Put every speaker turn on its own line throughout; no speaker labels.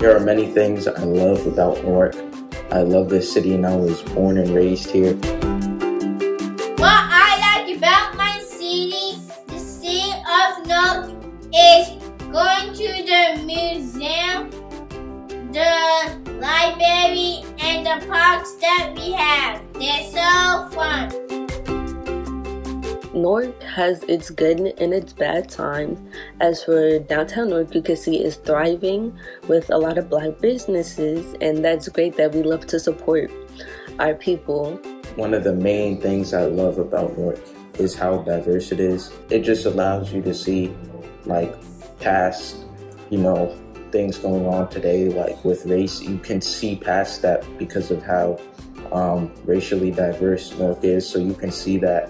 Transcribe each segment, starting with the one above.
There are many things I love about Newark. I love this city and I was born and raised here.
What I like about my city, the city of Newark, is going to the museum, the library, and the parks that we have. They're so fun.
Newark has its good and its bad times. As for downtown Newark, you can see it's thriving with a lot of black businesses, and that's great that we love to support our people.
One of the main things I love about Newark is how diverse it is. It just allows you to see like past, things going on today, like with race. You can see past that because of how racially diverse Newark is, so you can see that.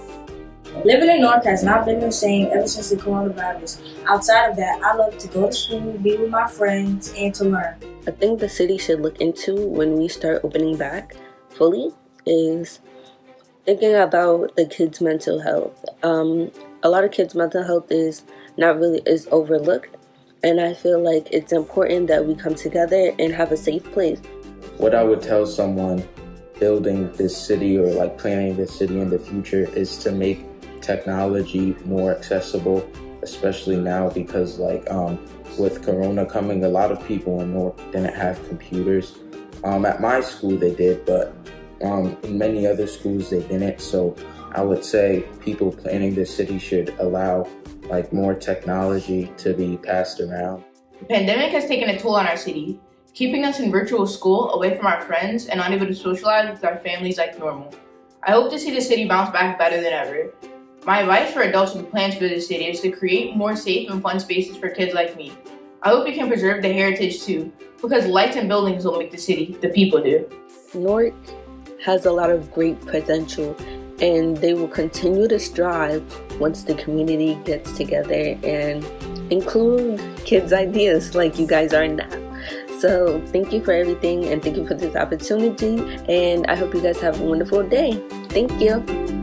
Living in Newark has not been the same ever since the coronavirus. Outside of that, I love to go to school, be with my friends, and to learn.
I think the city should look into when we start opening back fully is thinking about the kids' mental health. A lot of kids' mental health is overlooked, and I feel like it's important that we come together and have a safe place.
What I would tell someone building this city or like planning this city in the future is to make technology more accessible, especially now because with Corona coming, a lot of people in Newark didn't have computers. At my school they did, but in many other schools they didn't. So I would say people planning this city should allow more technology to be passed around.
The pandemic has taken a toll on our city, keeping us in virtual school, away from our friends, and unable to socialize with our families like normal. I hope to see the city bounce back better than ever. My advice for adults with plans for the city is to create more safe and fun spaces for kids like me. I hope you can preserve the heritage too, because lights and buildings don't make the city, the people do.
Newark has a lot of great potential, and they will continue to strive once the community gets together and include kids' ideas like you guys are now. So thank you for everything, and thank you for this opportunity, and I hope you guys have a wonderful day. Thank you.